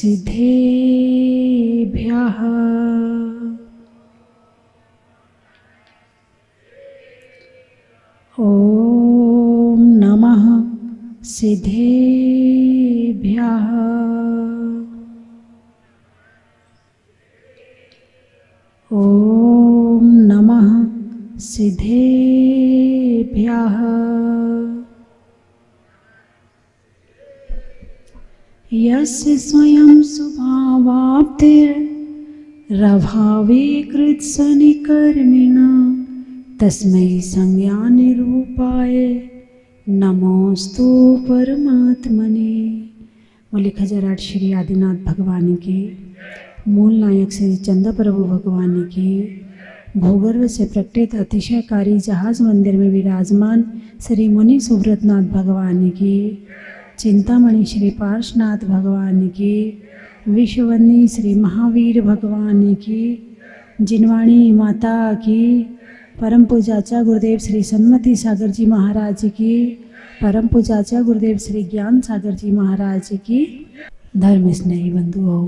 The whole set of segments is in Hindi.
सिद्धेभ्यः ॐ नमः सिद्धेभ्यः ॐ नमः सिद्धेभ्यः यस्य स्वयं स्वभावाप्तिरभावे कृत्सनिकर्मिणः तस्मै संज्ञानिरूपाय नमोस्तु परमात्मने। मौलिक हजराट श्री आदिनाथ भगवान के, मूल नायक श्री चंदा प्रभु भगवान के, भूगर्भ से प्रकटित अतिशयकारी जहाज मंदिर में विराजमान श्री मुनि सुब्रतनाथ भगवान की, चिंतामणि श्री पार्श्वनाथ भगवान की, विश्ववंदी श्री महावीर भगवान की, जिनवाणी माता की, परम पूजाचा गुरुदेव श्री सन्मति सागर जी महाराज की, परम पूजाचा गुरुदेव श्री ज्ञान सागर जी महाराज की। धर्म स्नेही बंधुओं,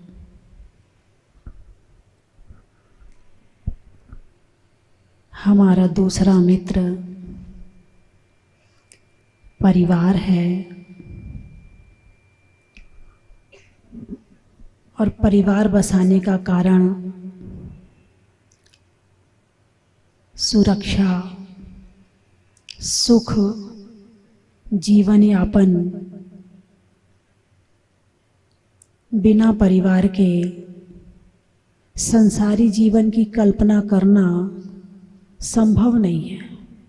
हमारा दूसरा मित्र परिवार है और परिवार बसाने का कारण सुरक्षा, सुख, जीवन यापन। बिना परिवार के संसारी जीवन की कल्पना करना संभव नहीं है।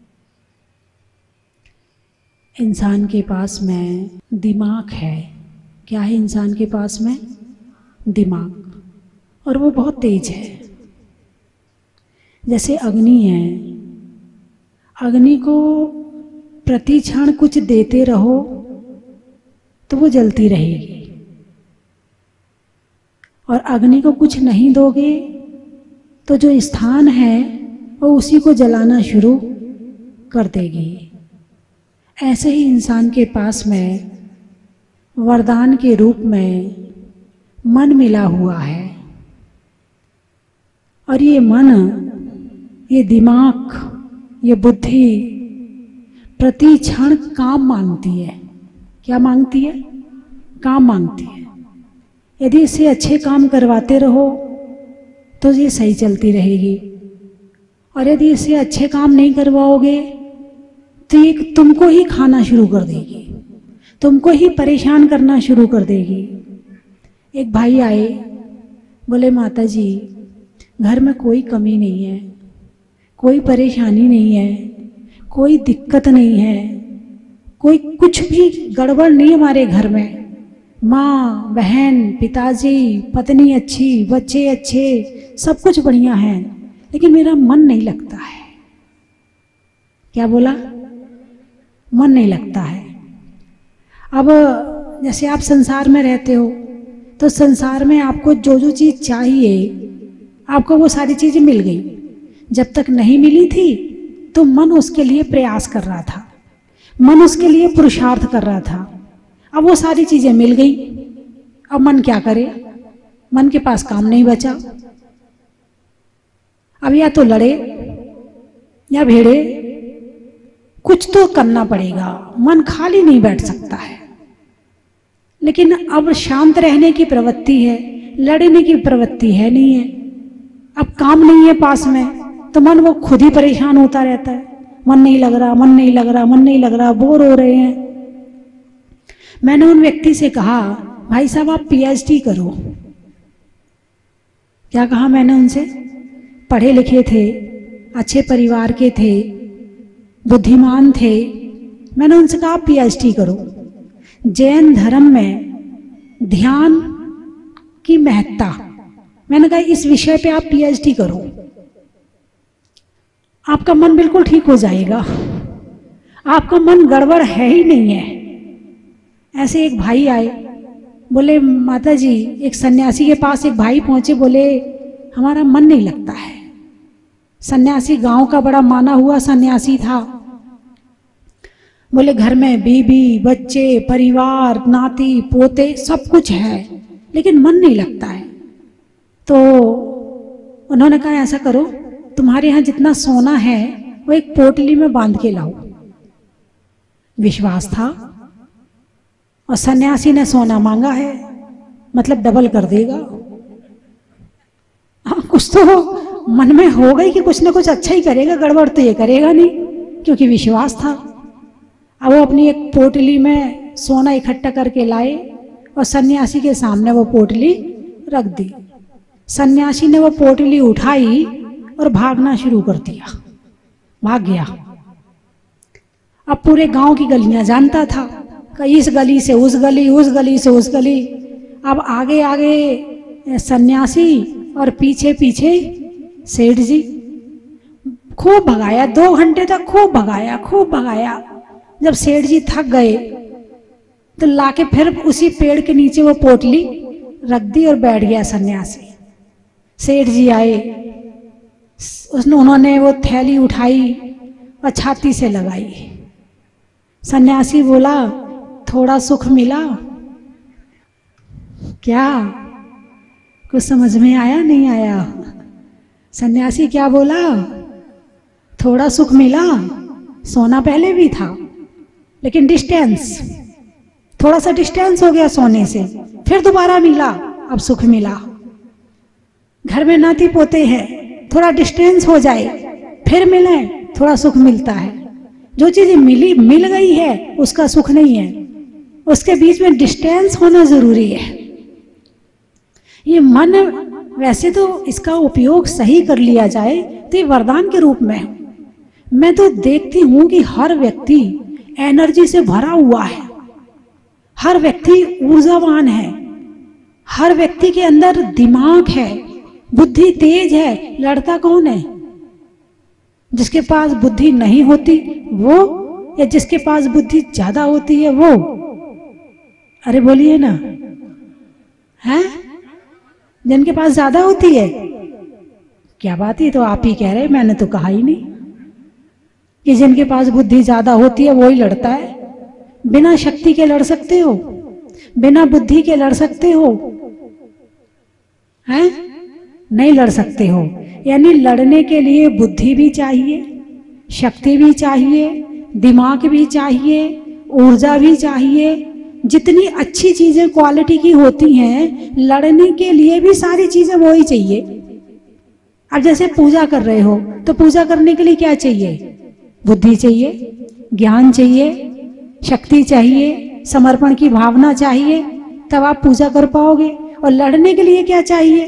इंसान के पास में दिमाग है। क्या है इंसान के पास में? दिमाग, और वो बहुत तेज है। जैसे अग्नि है, अग्नि को प्रति क्षण कुछ देते रहो तो वो जलती रहेगी, और अग्नि को कुछ नहीं दोगे तो जो स्थान है वो उसी को जलाना शुरू कर देगी। ऐसे ही इंसान के पास में वरदान के रूप में मन मिला हुआ है, और ये मन, ये दिमाग, ये बुद्धि प्रति क्षण काम मांगती है। क्या मांगती है? काम मांगती है। यदि इसे अच्छे काम करवाते रहो तो ये सही चलती रहेगी, और यदि इसे अच्छे काम नहीं करवाओगे तो ये तुमको ही खाना शुरू कर देगी, तुमको ही परेशान करना शुरू कर देगी। एक भाई आए, बोले माता जी घर में कोई कमी नहीं है, कोई परेशानी नहीं है, कोई दिक्कत नहीं है, कोई कुछ भी गड़बड़ नहीं हमारे घर में। माँ, बहन, पिताजी, पत्नी अच्छी, बच्चे अच्छे, सब कुछ बढ़िया है, लेकिन मेरा मन नहीं लगता है। क्या बोला? मन नहीं लगता है। अब जैसे आप संसार में रहते हो तो संसार में आपको जो जो चीज़ चाहिए आपको वो सारी चीज़ें मिल गई। जब तक नहीं मिली थी तो मन उसके लिए प्रयास कर रहा था, मन उसके लिए पुरुषार्थ कर रहा था। अब वो सारी चीज़ें मिल गई, अब मन क्या करे? मन के पास काम नहीं बचा। अब या तो लड़े या भिड़े, कुछ तो करना पड़ेगा। मन खाली नहीं बैठ सकता है। लेकिन अब शांत रहने की प्रवृत्ति है, लड़ने की प्रवृत्ति है नहीं है। अब काम नहीं है पास में तो मन वो खुद ही परेशान होता रहता है। मन नहीं लग रहा, मन नहीं लग रहा, मन नहीं लग रहा, बोर हो रहे हैं। मैंने उन व्यक्ति से कहा, भाई साहब आप पीएचडी करो। क्या कहा मैंने उनसे? पढ़े लिखे थे, अच्छे परिवार के थे, बुद्धिमान थे। मैंने उनसे कहा आप पीएचडी करो। जैन धर्म में ध्यान की महत्ता, मैंने कहा इस विषय पे आप पीएचडी करो, आपका मन बिल्कुल ठीक हो जाएगा। आपका मन गड़बड़ है ही नहीं है। ऐसे एक भाई आए, बोले माता जी, एक सन्यासी के पास एक भाई पहुंचे, बोले हमारा मन नहीं लगता है। सन्यासी गांव का बड़ा माना हुआ सन्यासी था। बोले घर में बीबी, बच्चे, परिवार, नाती पोते सब कुछ है, लेकिन मन नहीं लगता है। तो उन्होंने कहा ऐसा करो, तुम्हारे यहाँ जितना सोना है वो एक पोटली में बांध के लाओ। विश्वास था, और सन्यासी ने सोना मांगा है, मतलब डबल कर देगा। हाँ, कुछ तो मन में हो गई कि कुछ ना कुछ अच्छा ही करेगा, गड़बड़ तो ये करेगा नहीं, क्योंकि विश्वास था। अब वो अपनी एक पोटली में सोना इकट्ठा करके लाए और सन्यासी के सामने वो पोटली रख दी। सन्यासी ने वो पोटली उठाई और भागना शुरू कर दिया, भाग गया। अब पूरे गांव की गलियां जानता था, कि इस गली से उस गली, उस गली से उस गली। अब आगे आगे सन्यासी और पीछे पीछे सेठ जी। खूब भगाया, 2 घंटे तक खूब भगाया, खूब भगाया। जब सेठ जी थक गए तो लाके फिर उसी पेड़ के नीचे वो पोटली रख दी और बैठ गया सन्यासी। सेठ जी आए, उन्होंने वो थैली उठाई और छाती से लगाई। सन्यासी बोला, थोड़ा सुख मिला क्या? कुछ समझ में आया नहीं आया? सन्यासी क्या बोला? थोड़ा सुख मिला। सोना पहले भी था, लेकिन डिस्टेंस, थोड़ा सा डिस्टेंस हो गया सोने से, फिर दोबारा मिला, अब सुख मिला। घर में नाती पोते हैं, थोड़ा डिस्टेंस हो जाए फिर मिले, थोड़ा सुख मिलता है। जो चीज मिल गई है उसका सुख नहीं है, उसके बीच में डिस्टेंस होना जरूरी है। ये मन, वैसे तो इसका उपयोग सही कर लिया जाए तो ये वरदान के रूप में है। मैं तो देखती हूं कि हर व्यक्ति एनर्जी से भरा हुआ है, हर व्यक्ति ऊर्जावान है, हर व्यक्ति के अंदर दिमाग है, बुद्धि तेज है। लड़ता कौन है? जिसके पास बुद्धि नहीं होती वो, या जिसके पास बुद्धि ज्यादा होती है वो? अरे बोलिए ना, हैं? जिनके पास ज्यादा होती है। क्या बात है, तो आप ही कह रहे, मैंने तो कहा ही नहीं। कि जिनके पास बुद्धि ज्यादा होती है वो ही लड़ता है। बिना शक्ति के लड़ सकते हो? बिना बुद्धि के लड़ सकते हो? हैं? नहीं लड़ सकते हो। यानी लड़ने के लिए बुद्धि भी चाहिए, शक्ति भी चाहिए, दिमाग भी चाहिए, ऊर्जा भी चाहिए। जितनी अच्छी चीजें क्वालिटी की होती हैं, लड़ने के लिए भी सारी चीजें वो ही चाहिए। अब जैसे पूजा कर रहे हो तो पूजा करने के लिए क्या चाहिए? बुद्धि चाहिए, ज्ञान चाहिए, शक्ति चाहिए, समर्पण की भावना चाहिए, तब आप पूजा कर पाओगे। और लड़ने के लिए क्या चाहिए?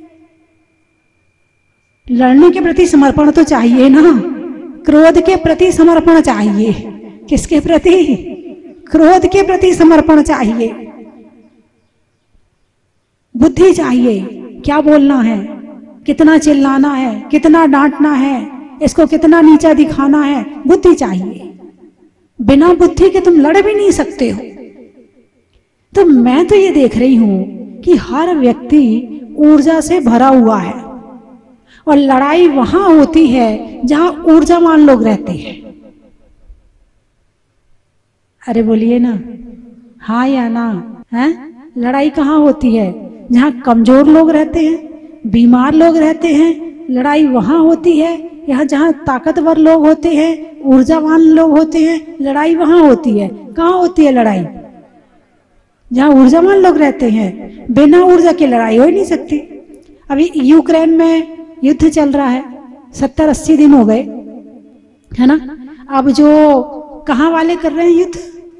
लड़ने के प्रति समर्पण तो चाहिए ना। क्रोध के प्रति समर्पण चाहिए। किसके प्रति? क्रोध के प्रति समर्पण चाहिए। बुद्धि चाहिए, क्या बोलना है, कितना चिल्लाना है, कितना डांटना है, इसको कितना नीचा दिखाना है, बुद्धि चाहिए। बिना बुद्धि के तुम लड़ भी नहीं सकते हो। तो मैं तो ये देख रही हूं कि हर व्यक्ति ऊर्जा से भरा हुआ है, और लड़ाई वहां होती है जहां ऊर्जावान लोग रहते हैं। अरे बोलिए ना, हाँ या ना? है? लड़ाई कहाँ होती है? जहाँ कमजोर लोग रहते हैं, बीमार लोग रहते हैं, लड़ाई वहां होती है। यहाँ जहाँ ताकतवर लोग होते हैं, ऊर्जावान लोग होते हैं, लड़ाई वहां होती है। कहाँ होती है लड़ाई? जहाँ ऊर्जावान लोग रहते हैं। बिना ऊर्जा की लड़ाई हो ही नहीं सकती। अभी यूक्रेन में युद्ध चल रहा है, 70-80 दिन हो गए, है ना? अब जो कहाँ वाले कर रहे हैं युद्ध?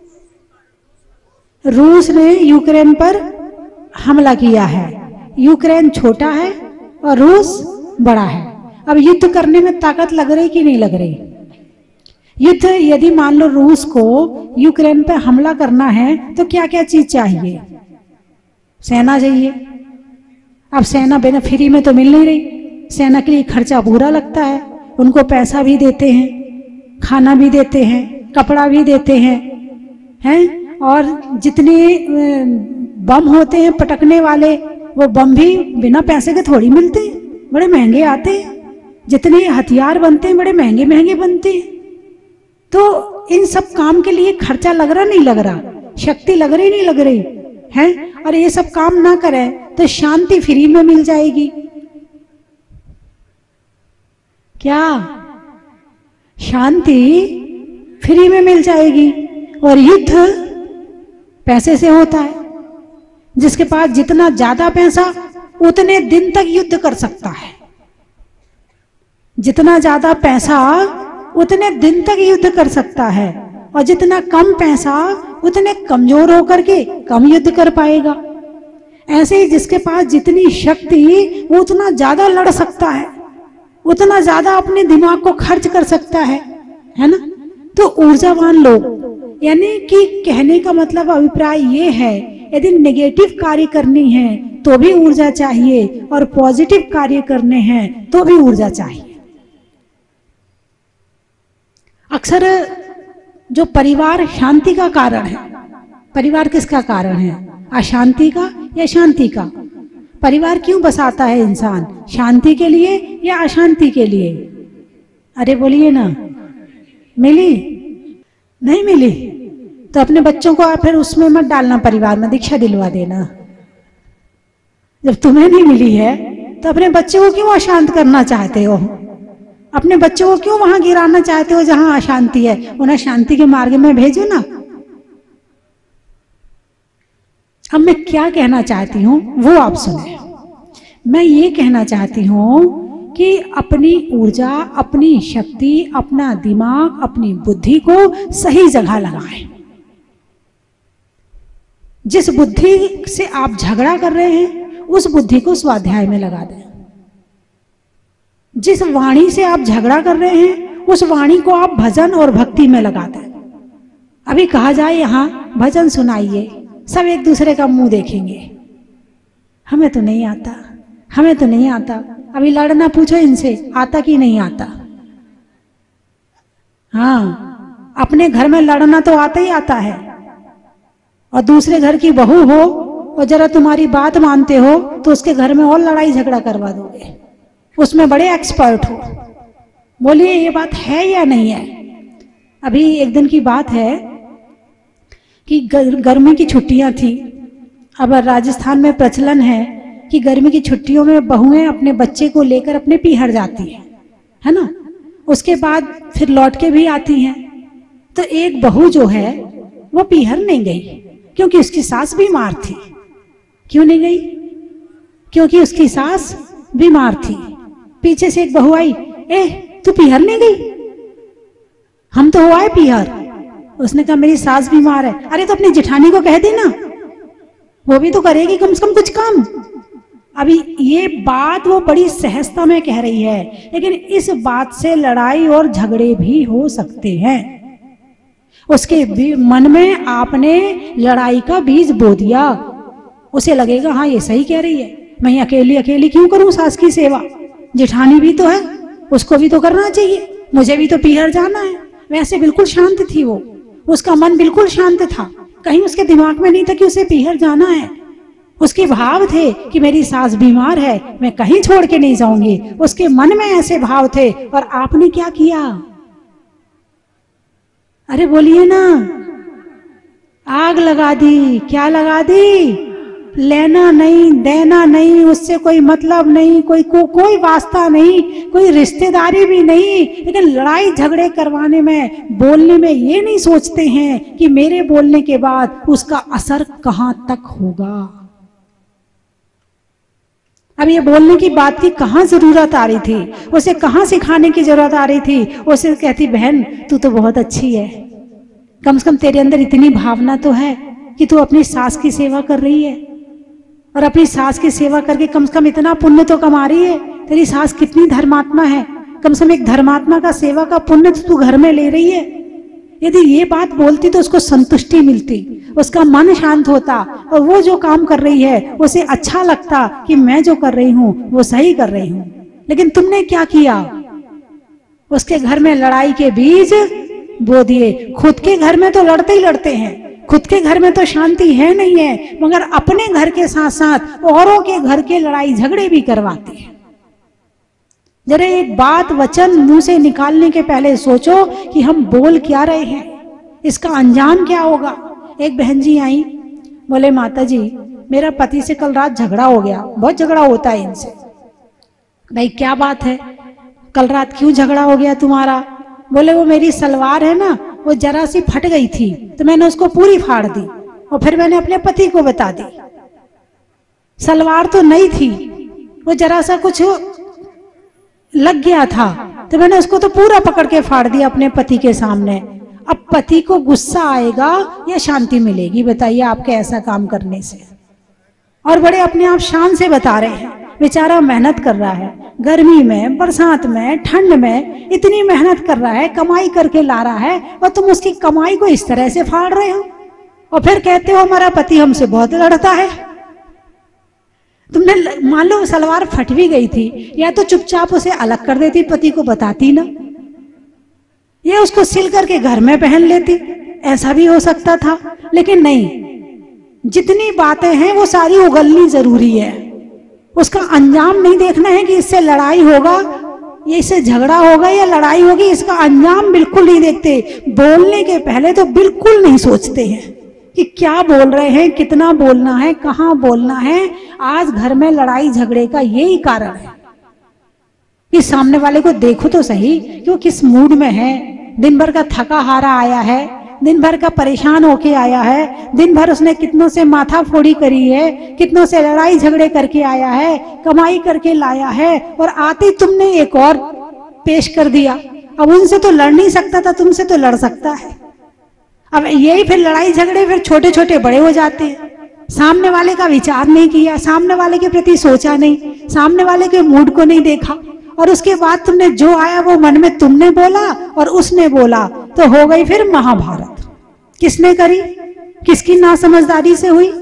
रूस ने यूक्रेन पर हमला किया है। यूक्रेन छोटा है और रूस बड़ा है। अब युद्ध करने में ताकत लग रही कि नहीं लग रही? युद्ध, यदि मान लो रूस को यूक्रेन पर हमला करना है तो क्या क्या चीज चाहिए? सेना चाहिए। अब सेना बिना फ्री में तो मिल नहीं रही। सेना के लिए खर्चा पूरा लगता है। उनको पैसा भी देते हैं, खाना भी देते हैं, कपड़ा भी देते हैं, हैं? और जितने बम होते हैं पटकने वाले, वो बम भी बिना पैसे के थोड़ी मिलते हैं, बड़े महंगे आते हैं। जितने हथियार बनते हैं बड़े महंगे महंगे बनते हैं। तो इन सब काम के लिए खर्चा लग रहा नहीं लग रहा? शक्ति लग रही नहीं लग रही? है, और ये सब काम ना करें तो शांति फ्री में मिल जाएगी। क्या शांति फ्री में मिल जाएगी? और युद्ध पैसे से होता है। जिसके पास जितना ज्यादा पैसा उतने दिन तक युद्ध कर सकता है। जितना ज्यादा पैसा उतने दिन तक युद्ध कर सकता है, और जितना कम पैसा उतने कमजोर होकर के कम युद्ध कर पाएगा। ऐसे ही जिसके पास जितनी शक्ति वो उतना ज्यादा लड़ सकता है, उतना ज्यादा अपने दिमाग को खर्च कर सकता है ना। तो ऊर्जावान लोग, यानी कि कहने का मतलब अभिप्राय ये है, यदि नेगेटिव कार्य करनी है तो भी ऊर्जा चाहिए, और पॉजिटिव कार्य करने हैं तो भी ऊर्जा चाहिए। अक्सर जो परिवार शांति का कारण है, परिवार किसका कारण है? अशांति का या शांति का? परिवार क्यों बसाता है इंसान? शांति के लिए या अशांति के लिए? अरे बोलिए ना। मिली? नहीं मिली तो अपने बच्चों को फिर उसमें मत डालना, परिवार में दीक्षा दिलवा देना। जब तुम्हें नहीं मिली है तो अपने बच्चे को क्यों अशांत करना चाहते हो? अपने बच्चों को क्यों वहां गिराना चाहते हो जहां अशांति है? उन्हें शांति के मार्ग में भेजो ना। अब मैं क्या कहना चाहती हूं वो आप सुने। मैं ये कहना चाहती हूं कि अपनी ऊर्जा, अपनी शक्ति, अपना दिमाग, अपनी बुद्धि को सही जगह लगाएं। जिस बुद्धि से आप झगड़ा कर रहे हैं उस बुद्धि को स्वाध्याय में लगा दें। जिस वाणी से आप झगड़ा कर रहे हैं उस वाणी को आप भजन और भक्ति में लगा दें। अभी कहा जाए यहाँ भजन सुनाइए, सब एक दूसरे का मुंह देखेंगे, हमें तो नहीं आता, हमें तो नहीं आता। अभी लड़ना पूछो इनसे, आता कि नहीं आता? हाँ, अपने घर में लड़ना तो आता ही आता है, और दूसरे घर की बहू हो और जरा तुम्हारी बात मानते हो तो उसके घर में और लड़ाई झगड़ा करवा दोगे, उसमें बड़े एक्सपर्ट हो। बोलिए ये बात है या नहीं है? अभी एक दिन की बात है कि गर्मी की छुट्टियां थी। अब राजस्थान में प्रचलन है कि गर्मी की छुट्टियों में बहुएं अपने बच्चे को लेकर अपने पीहर जाती है ना। उसके बाद फिर लौट के भी आती हैं। तो एक बहू जो है वो पीहर नहीं गई क्योंकि उसकी सास बीमार थी। क्यों नहीं गई? क्योंकि उसकी सास बीमार थी। पीछे से एक बहू आई, ए तू पीहर नहीं गई? हम तो हुआ है पीहर। उसने कहा मेरी सास बीमार है। अरे तो अपनी जेठानी को कह देना, वो भी तो करेगी कम से कम कुछ काम। अभी ये बात वो बड़ी सहजता में कह रही है, लेकिन इस बात से लड़ाई और झगड़े भी हो सकते हैं। उसके मन में आपने लड़ाई का बीज बो दिया, उसे लगेगा हाँ ये सही कह रही है, मैं अकेली अकेली क्यों करूं सास की सेवा, जेठानी भी तो है, उसको भी तो करना चाहिए, मुझे भी तो पीहर जाना है। वैसे बिल्कुल शांत थी वो, उसका मन बिल्कुल शांत था, कहीं उसके दिमाग में नहीं था कि उसे पीहर जाना है। उसके भाव थे कि मेरी सास बीमार है, मैं कहीं छोड़ के नहीं जाऊंगी। उसके मन में ऐसे भाव थे। और आपने क्या किया? अरे बोलिए ना, आग लगा दी। क्या लगा दी? लेना नहीं, देना नहीं, उससे कोई मतलब नहीं, कोई वास्ता नहीं, कोई रिश्तेदारी भी नहीं, लेकिन लड़ाई झगड़े करवाने में, बोलने में ये नहीं सोचते हैं कि मेरे बोलने के बाद उसका असर कहां तक होगा। अब ये बोलने की बात की कहां जरूरत आ रही थी, उसे कहां सिखाने की जरूरत आ रही थी। उसे कहती बहन तू तो बहुत अच्छी है, कम से कम तेरे अंदर इतनी भावना तो है कि तू अपनी सास की सेवा कर रही है, और अपनी सास की सेवा करके कम से कम इतना पुण्य तो कमा रही है। तेरी सास कितनी धर्मात्मा है, कम से कम एक धर्मात्मा का सेवा का पुण्य तो तू घर में ले रही है। यदि ये बात बोलती तो उसको संतुष्टि मिलती, उसका मन शांत होता, और वो जो काम कर रही है उसे अच्छा लगता कि मैं जो कर रही हूं वो सही कर रही हूं। लेकिन तुमने क्या किया? उसके घर में लड़ाई के बीज बो दिए। खुद के घर में तो लड़ते ही लड़ते हैं, खुद के घर में तो शांति है नहीं है, मगर अपने घर के साथ साथ औरों के घर के लड़ाई झगड़े भी करवाते हैं। जरा एक बात वचन मुंह से निकालने के पहले सोचो कि हम बोल क्या रहे हैं, इसका अंजाम क्या होगा। एक बहन जी आई, बोले माता जी मेरा पति से कल रात झगड़ा हो गया, बहुत झगड़ा होता है इनसे। भाई क्या बात है, कल रात क्यों झगड़ा हो गया तुम्हारा? बोले वो मेरी सलवार है ना, वो जरा सी फट गई थी तो मैंने उसको पूरी फाड़ दी और फिर मैंने अपने पति को बता दी। सलवार तो नहीं थी, वो जरा सा कुछ लग गया था तो मैंने उसको तो पूरा पकड़ के फाड़ दिया अपने पति के सामने। अब पति को गुस्सा आएगा या शांति मिलेगी बताइए आपके ऐसा काम करने से? और बड़े अपने आप शान से बता रहे हैं, बेचारा मेहनत कर रहा है, गर्मी में, बरसात में, ठंड में इतनी मेहनत कर रहा है, कमाई करके ला रहा है और तुम उसकी कमाई को इस तरह से फाड़ रहे हो और फिर कहते हो हमारा पति हमसे बहुत लड़ता है। तुमने मान लो सलवार फट भी गई थी, या तो चुपचाप उसे अलग कर देती, पति को बताती ना, या उसको सिल करके घर में पहन लेती, ऐसा भी हो सकता था। लेकिन नहीं, जितनी बातें हैं वो सारी उगलनी जरूरी है। उसका अंजाम नहीं देखना है कि इससे लड़ाई होगा, ये इससे झगड़ा होगा या लड़ाई होगी, इसका अंजाम बिल्कुल नहीं देखते। बोलने के पहले तो बिल्कुल नहीं सोचते हैं कि क्या बोल रहे हैं, कितना बोलना है, कहाँ बोलना है। आज घर में लड़ाई झगड़े का यही कारण है कि सामने वाले को देखो तो सही कि वो किस मूड में है, दिन भर का थका हारा आया है, दिन भर का परेशान होके आया है, दिन भर उसने कितनों से माथा फोड़ी करी है, कितनों से लड़ाई झगड़े करके आया है, कमाई करके लाया है, और आते तुमने एक और पेश कर दिया। अब उनसे तो लड़ नहीं सकता था, तुमसे तो लड़ सकता है। अब यही फिर लड़ाई झगड़े फिर छोटे छोटे बड़े हो जाते हैं। सामने वाले का विचार नहीं किया, सामने वाले के प्रति सोचा नहीं, सामने वाले के मूड को नहीं देखा, और उसके बाद तुमने जो आया वो मन में तुमने बोला और उसने बोला, तो हो गई फिर महाभारत। किसने करी, किसकी नासमझदारी से हुई?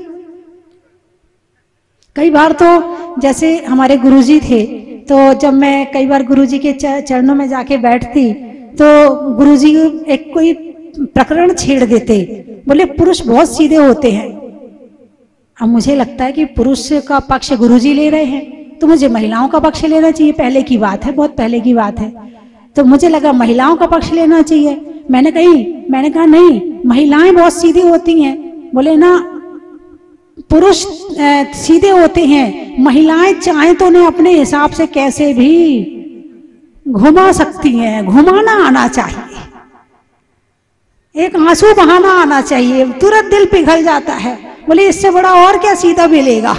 कई बार तो जैसे हमारे गुरुजी थे, तो जब मैं कई बार गुरुजी के चरणों में जाके बैठती तो गुरुजी एक कोई प्रकरण छेड़ देते, बोले पुरुष बहुत सीधे होते हैं। अब मुझे लगता है कि पुरुष का पक्ष गुरुजी ले रहे हैं तो मुझे महिलाओं का पक्ष लेना चाहिए। पहले की बात है, बहुत पहले की बात है। तो मुझे लगा महिलाओं का पक्ष लेना चाहिए। मैंने कहा नहीं, महिलाएं बहुत सीधी होती हैं। बोले ना, पुरुष सीधे होते हैं, महिलाएं चाहे तो उन्हें अपने हिसाब से कैसे भी घुमा सकती हैं। घुमाना आना चाहिए, एक आंसू बहाना आना चाहिए, तुरंत दिल पिघल जाता है। बोले इससे बड़ा और क्या सीधा मिलेगा?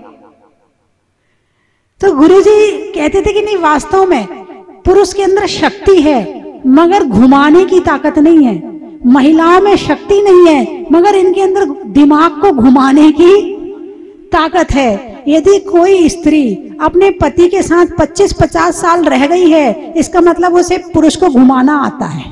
तो गुरुजी कहते थे कि नहीं, वास्तव में पुरुष के अंदर शक्ति है मगर घुमाने की ताकत नहीं है। महिलाओं में शक्ति नहीं है मगर इनके अंदर दिमाग को घुमाने की ताकत है। यदि कोई स्त्री अपने पति के साथ 25-50 साल रह गई है, इसका मतलब उसे पुरुष को घुमाना आता है।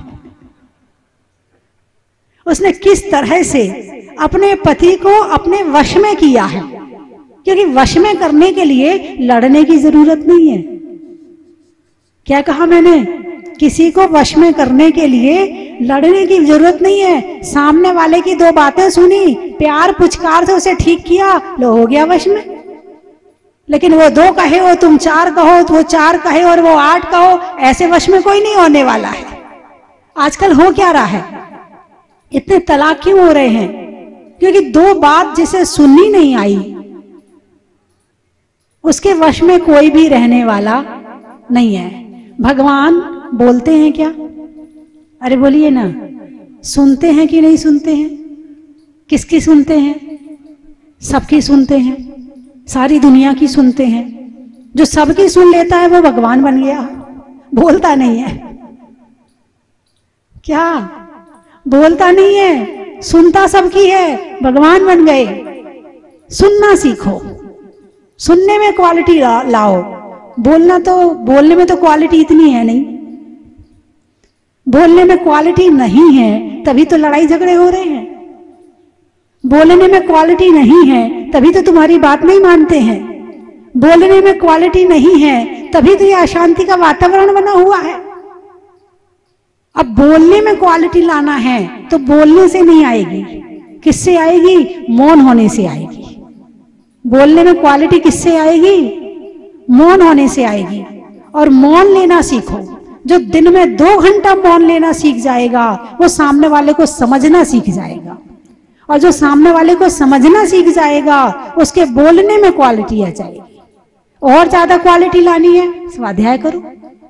उसने किस तरह से अपने पति को अपने वश में किया है, क्योंकि वश में करने के लिए लड़ने की जरूरत नहीं है। क्या कहा मैंने? किसी को वश में करने के लिए लड़ने की जरूरत नहीं है। सामने वाले की दो बातें सुनी, प्यार पुचकार से उसे ठीक किया, लो हो गया वश में। लेकिन वो 2 कहे और तुम 4 कहो, तो वो 4 कहे और वो 8 कहो, ऐसे वश में कोई नहीं होने वाला है। आजकल हो क्या रहा है, इतने तलाक क्यों हो रहे हैं? क्योंकि 2 बात जिसे सुननी नहीं आई उसके वश में कोई भी रहने वाला नहीं है। भगवान बोलते हैं क्या? अरे बोलिए ना, सुनते हैं कि नहीं सुनते हैं? किसकी सुनते हैं? सबकी सुनते हैं, सारी दुनिया की सुनते हैं। जो सबकी सुन लेता है वो भगवान बन गया, बोलता नहीं है। क्या बोलता नहीं है, सुनता सबकी है, भगवान बन गए। सुनना सीखो, सुनने में क्वालिटी लाओ। बोलना तो, बोलने में तो क्वालिटी इतनी है नहीं। बोलने में क्वालिटी नहीं है तभी तो लड़ाई झगड़े हो रहे हैं। बोलने में क्वालिटी नहीं है तभी तो तुम्हारी बात नहीं मानते हैं। बोलने में क्वालिटी नहीं है तभी तो ये अशांति का वातावरण बना हुआ है। अब बोलने में क्वालिटी लाना है तो बोलने से नहीं आएगी। किससे आएगी? मौन होने से आएगी। बोलने में क्वालिटी किससे आएगी? मौन होने से आएगी। और मौन लेना सीखो। जो दिन में 2 घंटा मौन लेना सीख जाएगा वो सामने वाले को समझना सीख जाएगा। और जो सामने वाले को समझना सीख जाएगा, उसके बोलने में क्वालिटी आ जाएगी। और ज्यादा क्वालिटी लानी है, स्वाध्याय करो।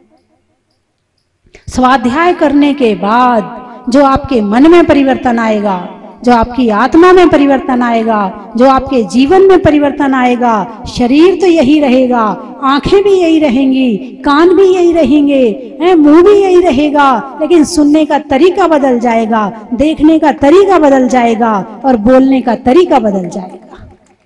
स्वाध्याय करने के बाद जो आपके मन में परिवर्तन आएगा, जो आपकी आत्मा में परिवर्तन आएगा, जो आपके जीवन में परिवर्तन आएगा, शरीर तो यही रहेगा, आंखें भी यही रहेंगी, कान भी यही रहेंगे, मुंह भी यही रहेगा, लेकिन सुनने का तरीका बदल जाएगा, देखने का तरीका बदल जाएगा और बोलने का तरीका बदल जाएगा।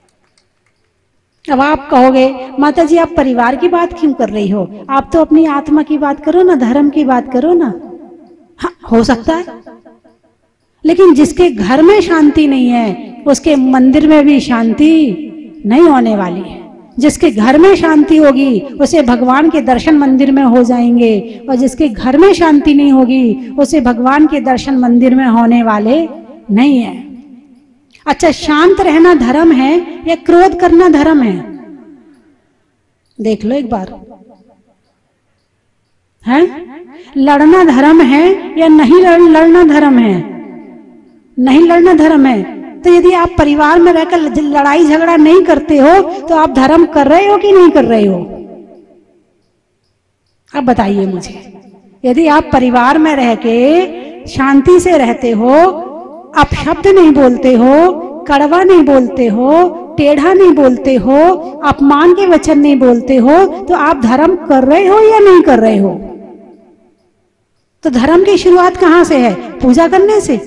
अब आप कहोगे माता जी आप परिवार की बात क्यों कर रही हो, आप तो अपनी आत्मा की बात करो ना, धर्म की बात करो ना। हाँ, हो सकता है, लेकिन जिसके घर में शांति नहीं है उसके मंदिर में भी शांति नहीं होने वाली है। जिसके घर में शांति होगी उसे भगवान के दर्शन मंदिर में हो जाएंगे, और जिसके घर में शांति नहीं होगी उसे भगवान के दर्शन मंदिर में होने वाले नहीं है। अच्छा, शांत रहना धर्म है या क्रोध करना धर्म है? देख लो एक बार, है लड़ना धर्म है या नहीं लड़ना धर्म है? नहीं लड़ना धर्म है। तो यदि आप परिवार में रहकर लड़ाई झगड़ा नहीं करते हो तो आप धर्म कर रहे हो कि नहीं कर रहे हो? अब बताइए मुझे। यदि आप परिवार में रह के शांति से रहते हो, अपशब्द नहीं बोलते हो, कड़वा नहीं बोलते हो, टेढ़ा नहीं बोलते हो, अपमान के वचन नहीं बोलते हो, तो आप धर्म कर रहे हो या नहीं कर रहे हो? तो धर्म की शुरुआत कहां से है? पूजा करने से?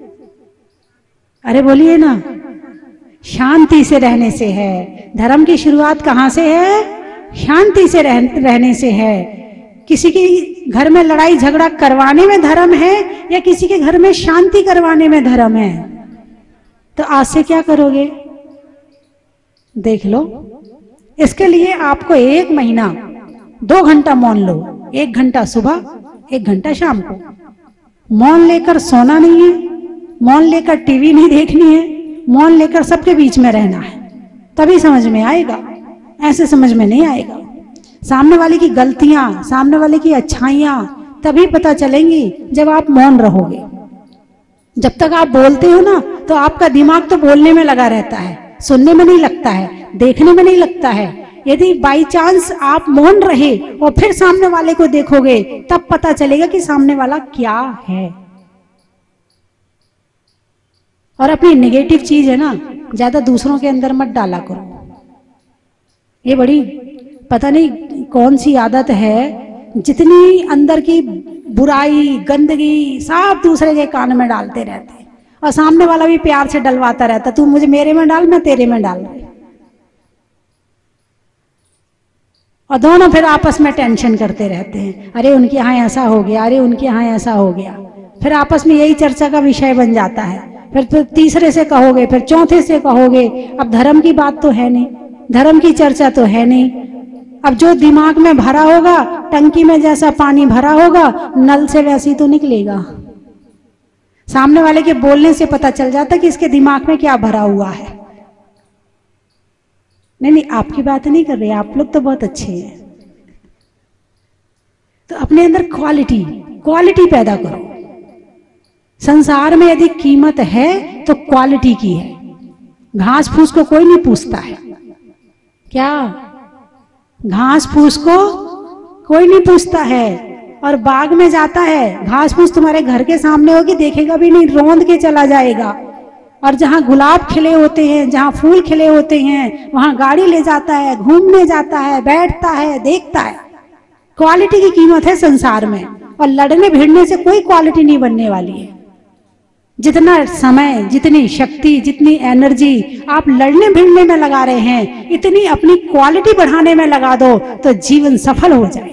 अरे बोलिए ना, शांति से रहने से है। धर्म की शुरुआत कहां से है? शांति से रहने से है। किसी के घर में लड़ाई झगड़ा करवाने में धर्म है या किसी के घर में शांति करवाने में धर्म है? तो आज से क्या करोगे देख लो। इसके लिए आपको 1 महीना 2 घंटा मौन लो, 1 घंटा सुबह 1 घंटा शाम को। मौन लेकर सोना नहीं है, मौन लेकर टीवी नहीं देखनी है, मौन लेकर सबके बीच में रहना है, तभी समझ में आएगा, ऐसे समझ में नहीं आएगा। सामने वाले की गलतियां, सामने वाले की अच्छाइयां तभी पता चलेंगी जब आप मौन रहोगे। जब तक आप बोलते हो ना तो आपका दिमाग तो बोलने में लगा रहता है, सुनने में नहीं लगता है, देखने में नहीं लगता है। यदि बाई चांस आप मौन रहे और फिर सामने वाले को देखोगे तब पता चलेगा कि सामने वाला क्या है। और अपनी नेगेटिव चीज है ना ज्यादा दूसरों के अंदर मत डाला करो। ये बड़ी पता नहीं कौन सी आदत है, जितनी अंदर की बुराई गंदगी सब दूसरे के कान में डालते रहते हैं, और सामने वाला भी प्यार से डलवाता रहता, तू मुझे मेरे में डाल, मैं तेरे में डाल रही। और दोनों फिर आपस में टेंशन करते रहते हैं, अरे उनके यहाँ ऐसा हो गया, अरे उनके यहाँ ऐसा हो गया। फिर आपस में यही चर्चा का विषय बन जाता है। फिर तीसरे से कहोगे, फिर चौथे से कहोगे। अब धर्म की बात तो है नहीं, धर्म की चर्चा तो है नहीं। अब जो दिमाग में भरा होगा, टंकी में जैसा पानी भरा होगा नल से वैसी तो निकलेगा। सामने वाले के बोलने से पता चल जाता कि इसके दिमाग में क्या भरा हुआ है। नहीं, आपकी बात नहीं कर रहे, आप लोग तो बहुत अच्छे हैं। तो अपने अंदर क्वालिटी पैदा करो। संसार में यदि कीमत है तो क्वालिटी की है। घास फूस को कोई नहीं पूछता है, क्या घास फूस को कोई नहीं पूछता है। और बाग में जाता है, घास फूस तुम्हारे घर के सामने होगी, देखेगा भी नहीं, रौंद के चला जाएगा। और जहां गुलाब खिले होते हैं, जहां फूल खिले होते हैं, वहां गाड़ी ले जाता है, घूमने जाता है, बैठता है, देखता है। क्वालिटी की कीमत है संसार में, और लड़ने भिड़ने से कोई क्वालिटी नहीं बनने वाली है। जितना समय, जितनी शक्ति, जितनी एनर्जी आप लड़ने भिड़ने में लगा रहे हैं, इतनी अपनी क्वालिटी बढ़ाने में लगा दो तो जीवन सफल हो जाएगा।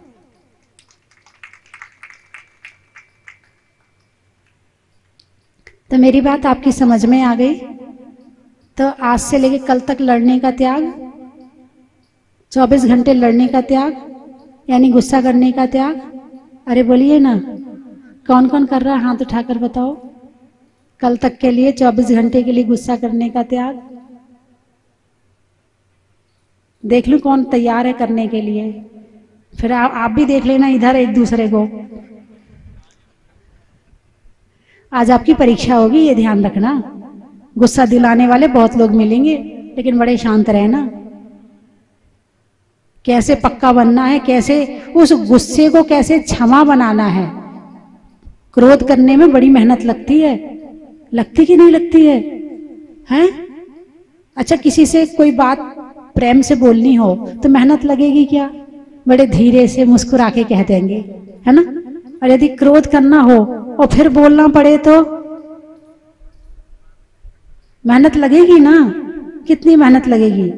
तो मेरी बात आपकी समझ में आ गई? तो आज से लेके कल तक लड़ने का त्याग, 24 घंटे लड़ने का त्याग, यानी गुस्सा करने का त्याग। अरे बोलिए ना, कौन कौन कर रहा है? हाथ उठाकर बताओ। कल तक के लिए 24 घंटे के लिए गुस्सा करने का त्याग। देख लूं कौन तैयार है करने के लिए। फिर आप भी देख लेना इधर एक दूसरे को। आज आपकी परीक्षा होगी, ये ध्यान रखना। गुस्सा दिलाने वाले बहुत लोग मिलेंगे, लेकिन बड़े शांत रहे ना। कैसे पक्का बनना है, कैसे उस गुस्से को कैसे क्षमा बनाना है। क्रोध करने में बड़ी मेहनत लगती है, लगती कि नहीं लगती है, हैं? अच्छा, किसी से कोई बात प्रेम से बोलनी हो तो मेहनत लगेगी क्या? बड़े धीरे से मुस्कुरा के कह देंगे, है ना। और यदि क्रोध करना हो और फिर बोलना पड़े तो मेहनत लगेगी ना। कितनी मेहनत लगेगी?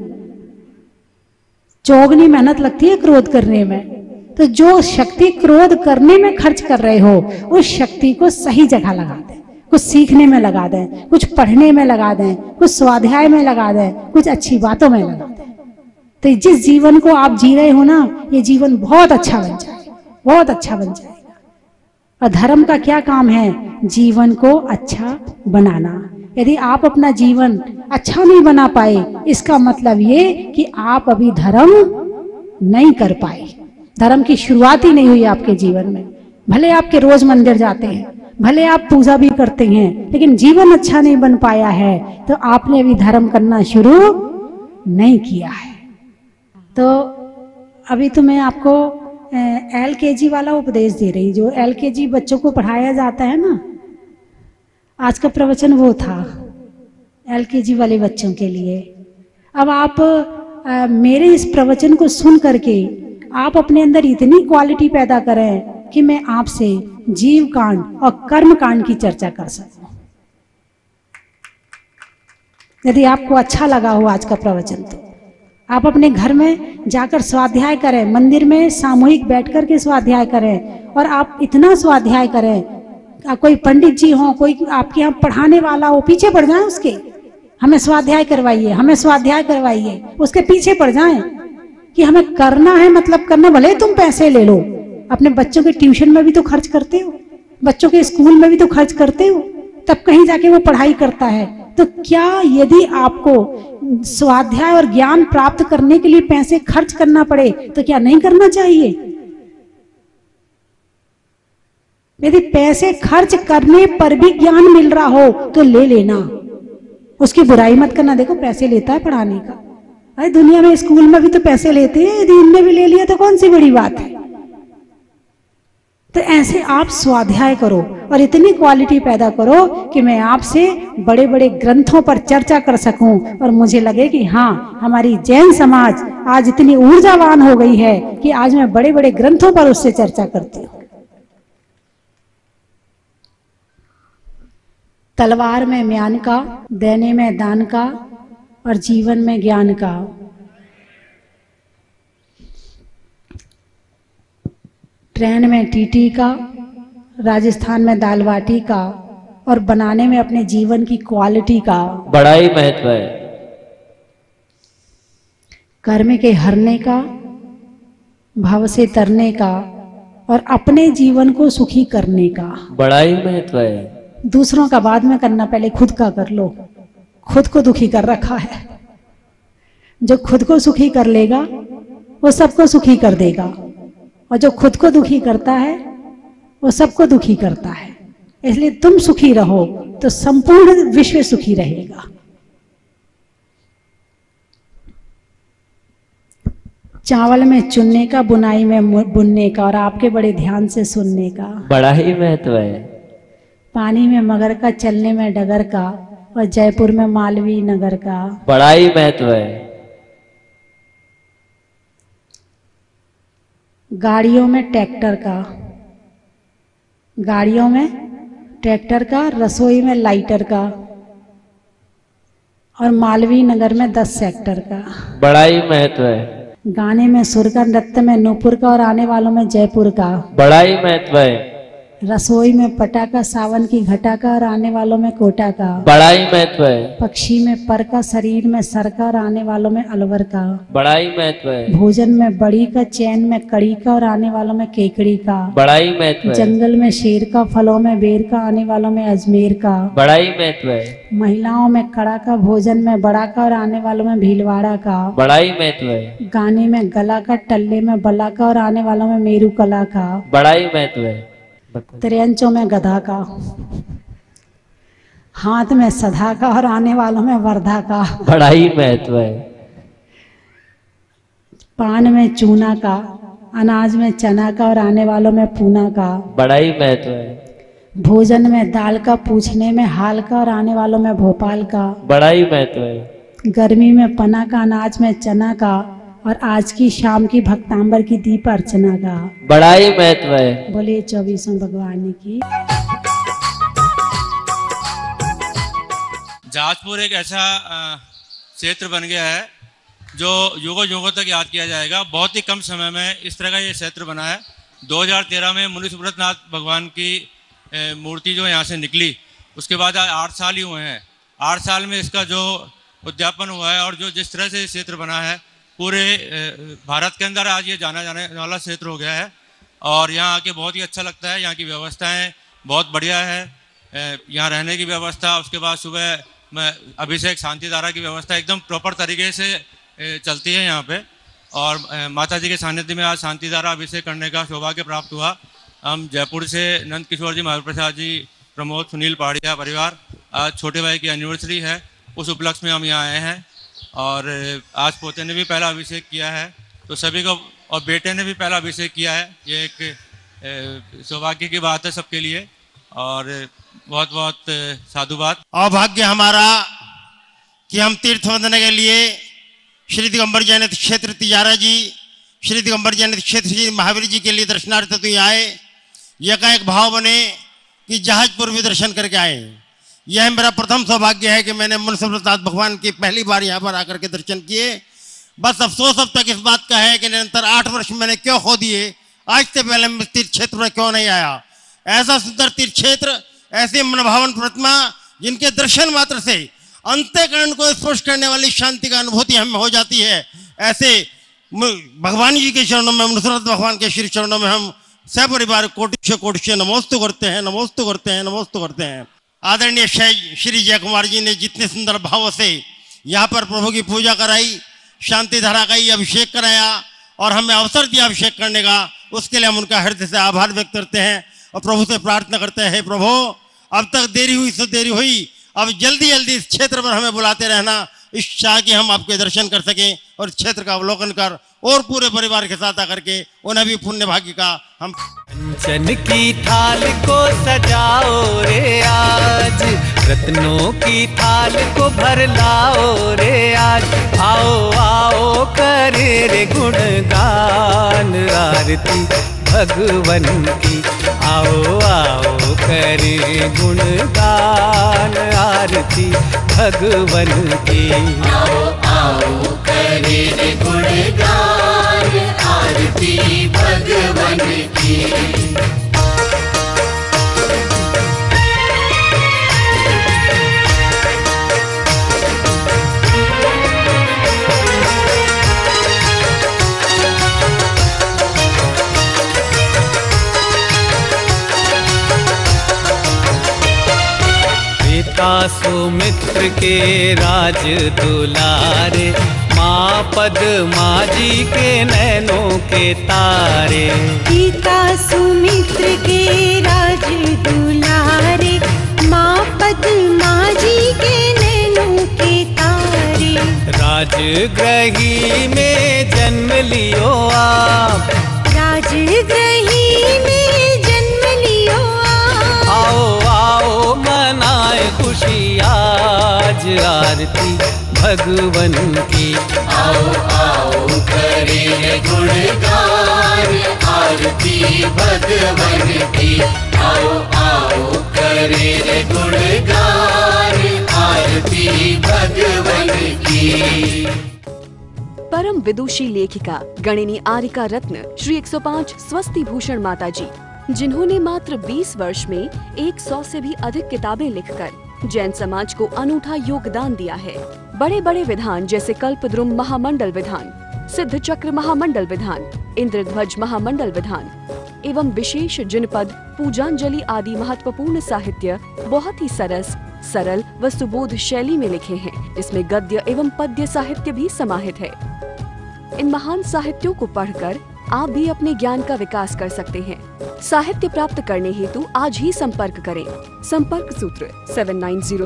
चौगुनी मेहनत लगती है क्रोध करने में। तो जो शक्ति क्रोध करने में खर्च कर रहे हो, उस शक्ति को सही जगह लगा दें। कुछ सीखने में लगा दें, कुछ पढ़ने में लगा दें, कुछ स्वाध्याय में लगा दें, कुछ अच्छी बातों में लगा दें। तो जिस जीवन को आप जी रहे हो ना, ये जीवन बहुत अच्छा बन जाएगा, बहुत अच्छा बन जाएगा। और धर्म का क्या काम है? जीवन को अच्छा बनाना। यदि आप अपना जीवन अच्छा नहीं बना पाए, इसका मतलब ये कि आप अभी धर्म नहीं कर पाए। धर्म की शुरुआत ही नहीं हुई आपके जीवन में। भले आपके रोज मंदिर जाते हैं, भले आप पूजा भी करते हैं, लेकिन जीवन अच्छा नहीं बन पाया है तो आपने अभी धर्म करना शुरू नहीं किया है। तो अभी तो मैं आपको LKG वाला उपदेश दे रही, जो LKG बच्चों को पढ़ाया जाता है ना। आज का प्रवचन वो था LKG वाले बच्चों के लिए। अब आप मेरे इस प्रवचन को सुन करके आप अपने अंदर इतनी क्वालिटी पैदा करें कि मैं आपसे जीव कांड और कर्म कांड की चर्चा कर सकूं। यदि आपको अच्छा लगा हो आज का प्रवचन, तो आप अपने घर में जाकर स्वाध्याय करें, मंदिर में सामूहिक बैठकर के स्वाध्याय करें। और आप इतना स्वाध्याय करें, कोई पंडित जी हो, कोई आपके यहाँ पढ़ाने वाला हो, पीछे पड़ जाए उसके, हमें स्वाध्याय करवाइए, हमें स्वाध्याय करवाइए, उसके पीछे पड़ जाएं कि हमें करना है, मतलब करना। भले तुम पैसे ले लो, अपने बच्चों के ट्यूशन में भी तो खर्च करते हो, बच्चों के स्कूल में भी तो खर्च करते हो, तब कहीं जाके वो पढ़ाई करता है। तो क्या यदि आपको स्वाध्याय और ज्ञान प्राप्त करने के लिए पैसे खर्च करना पड़े तो क्या नहीं करना चाहिए? यदि पैसे खर्च करने पर भी ज्ञान मिल रहा हो तो ले लेना, उसकी बुराई मत करना। देखो पैसे लेता है पढ़ाने का, अरे दुनिया में स्कूल में भी तो पैसे लेते हैं, यदि इनने भी ले लिया तो कौन सी बड़ी बात है। तो ऐसे आप स्वाध्याय करो और इतनी क्वालिटी पैदा करो कि मैं आपसे बड़े बड़े ग्रंथों पर चर्चा कर सकूं और मुझे लगे कि हाँ, हमारी जैन समाज आज इतनी ऊर्जावान हो गई है कि आज मैं बड़े बड़े ग्रंथों पर उससे चर्चा करती हूँ। तलवार में म्यान का, देने में दान का और जीवन में ज्ञान का। ट्रेन में टीटी का, राजस्थान में दाल बाटी का और बनाने में अपने जीवन की क्वालिटी का बड़ा ही महत्व है। कर्म के हरने का, भाव से तरने का और अपने जीवन को सुखी करने का बड़ा ही महत्व है। दूसरों का बाद में करना, पहले खुद का कर लो। खुद को दुखी कर रखा है। जो खुद को सुखी कर लेगा वो सबको सुखी कर देगा, और जो खुद को दुखी करता है वो सबको दुखी करता है। इसलिए तुम सुखी रहो तो संपूर्ण विश्व सुखी रहेगा। चावल में चुनने का, बुनाई में बुनने का और आपके बड़े ध्यान से सुनने का बड़ा ही महत्व है। पानी में मगर का, चलने में डगर का और जयपुर में मालवीय नगर का बड़ा ही महत्व है। गाड़ियों में ट्रैक्टर का, गाड़ियों में ट्रैक्टर का, रसोई में लाइटर का और मालवीय नगर में 10 सेक्टर का बड़ा ही महत्व है। गाने में सुर का, नृत्य में नूपुर का और आने वालों में जयपुर का बड़ा ही महत्व है। रसोई में पटाखा, सावन की घटा का और आने वालों में कोटा का बड़ा ही महत्व है। पक्षी में पर का, शरीर में सर का और आने वालों में अलवर का बड़ा ही महत्व है। भोजन में बड़ी का, चैन में कड़ी का और आने वालों में केकड़ी का बड़ा ही महत्व है। जंगल में शेर का, फलों में बेर का, आने वालों में अजमेर का बड़ा ही महत्व है। महिलाओं में कड़ा का, भोजन में बड़ा का और आने वालों में भीलवाड़ा का बड़ा ही महत्व है। गाने में गला का, टल्ले में बला का और आने वालों में मेरू कला का बड़ा ही महत्व है। त्रियंचों में गधा का। हाथ में सदा का और आने वालों में वर्धा का। बड़ा ही महत्व है। पान में चूना का, अनाज में चना का और आने वालों में पूना का। बड़ा ही महत्व है। भोजन में दाल का, पूछने में हाल का और आने वालों में भोपाल का। बड़ा ही महत्व है। गर्मी में पना का, अनाज में चना का और आज की शाम की भक्तांबर की दीप अर्चना का। बड़ा ही महत्व है। बोलिए 24वें भगवान की। जहाजपुर एक ऐसा क्षेत्र बन गया है जो युगों युगों तक याद किया जाएगा। बहुत ही कम समय में इस तरह का ये क्षेत्र बना है। 2013 में मुनि सुब्रतनाथ भगवान की मूर्ति जो यहाँ से निकली, उसके बाद आज 8 साल ही हुए हैं। 8 साल में इसका जो उद्यापन हुआ है और जो जिस तरह से क्षेत्र बना है, पूरे भारत के अंदर आज ये जाना जाने वाला क्षेत्र हो गया है। और यहाँ आके बहुत ही अच्छा लगता है। यहाँ की व्यवस्थाएं बहुत बढ़िया है। यहाँ रहने की व्यवस्था, उसके बाद सुबह में अभिषेक शांतिधारा की व्यवस्था एकदम प्रॉपर तरीके से चलती है यहाँ पे। और माता जी के सानिध्य में आज शांतिधारा अभिषेक करने का सौभाग्य प्राप्त हुआ। हम जयपुर से नंद किशोर जी, महावीर प्रसाद जी, प्रमोद, सुनील पहाड़िया परिवार, आज छोटे भाई की एनिवर्सरी है, उस उपलक्ष्य में हम यहाँ आए हैं। और आज पोते ने भी पहला अभिषेक किया है, तो सभी को, और बेटे ने भी पहला अभिषेक किया है। ये एक सौभाग्य की बात है सबके लिए। और बहुत बहुत साधुवाद। और भाग्य हमारा कि हम तीर्थ बंदने के लिए श्री दिगंबर जैनित क्षेत्र तिजारा जी, श्री दिगंबर जैनित क्षेत्र श्री महावीर जी के लिए दर्शनार्थ तो यहाँ आए। यह का एक भाव बने कि जहाजपुर भी दर्शन करके आए। यह मेरा प्रथम सौभाग्य है कि मैंने मुनि सुब्रतनाथ भगवान की पहली बार यहाँ पर आकर के दर्शन किए। बस अफसोस अब तक इस बात का है कि निरंतर 8 वर्ष मैंने क्यों खो दिए, आज से पहले मैं तीर्थ क्षेत्र में क्यों नहीं आया। ऐसा सुंदर तीर्थ क्षेत्र, ऐसी मनभावन प्रतिमा जिनके दर्शन मात्र से अंतःकरण को स्पर्श करने वाली शांति का अनुभूति हमें हो जाती है। ऐसे भगवान जी के चरणों में, मुनि भगवान के श्री चरणों में हम सपरिवार कोटि से नमोस्तु करते हैं, नमोस्तु करते हैं, नमोस्तु करते हैं। आदरणीय श्री जय कुमार जी ने जितने सुंदर भाव से यहाँ पर प्रभु की पूजा कराई, शांति धारा का ही अभिषेक कराया और हमें अवसर दिया अभिषेक करने का, उसके लिए हम उनका हृदय से आभार व्यक्त करते हैं और प्रभु से प्रार्थना करते हैं, प्रभु अब तक देरी हुई सो देरी हुई, अब जल्दी जल्दी इस क्षेत्र पर हमें बुलाते रहना, इच्छा कि हम आपके दर्शन कर सकें और इस क्षेत्र का अवलोकन कर और पूरे परिवार के साथ आकर के उन्हें भी पुण्य भाग्य का हम। कंचन की थाल को सजाओ रे आज, रत्नों की थाल को भर लाओ रे आज। आओ आओ करे रे गुणगान आरती भगवन की, आओ आओ करे गुणगान आरती भगवन की। आओ आओ करे रे गुणगान आरती भगवन की। सुमित्र के राज दुलारे, माँ पद्मा जी के नैनों के तारे। पिता सुमित्र के राज दुलारे, माँ पद्मा जी के नैनों के तारे। राजगृही में जन्म लियो आप, राजगृही में जन्म लियो आप। आओ आओ मनाए खुशी आज आरती भगवन की। आओ आओ करे गुणगान आरती भगवन की। आओ आओ करे गुणगान आरती भगवन की। परम विदुषी लेखिका गणिनी आरिका रत्न श्री 105 स्वस्ति भूषण माता जी, जिन्होंने मात्र 20 वर्ष में 100 से भी अधिक किताबें लिखकर जैन समाज को अनूठा योगदान दिया है। बड़े बड़े विधान जैसे कल्पद्रुम महामंडल विधान, सिद्ध चक्र महामंडल विधान, इंद्रध्वज महामंडल विधान एवं विशेष जिनपद, पूजांजलि आदि महत्वपूर्ण साहित्य बहुत ही सरस, सरल व सुबोध शैली में लिखे हैं, जिसमें गद्य एवं पद्य साहित्य भी समाहित है। इन महान साहित्यों को पढ़कर आप भी अपने ज्ञान का विकास कर सकते हैं। साहित्य प्राप्त करने हेतु आज ही संपर्क करें। संपर्क सूत्र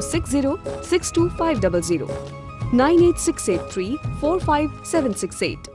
7906062500 98683456768।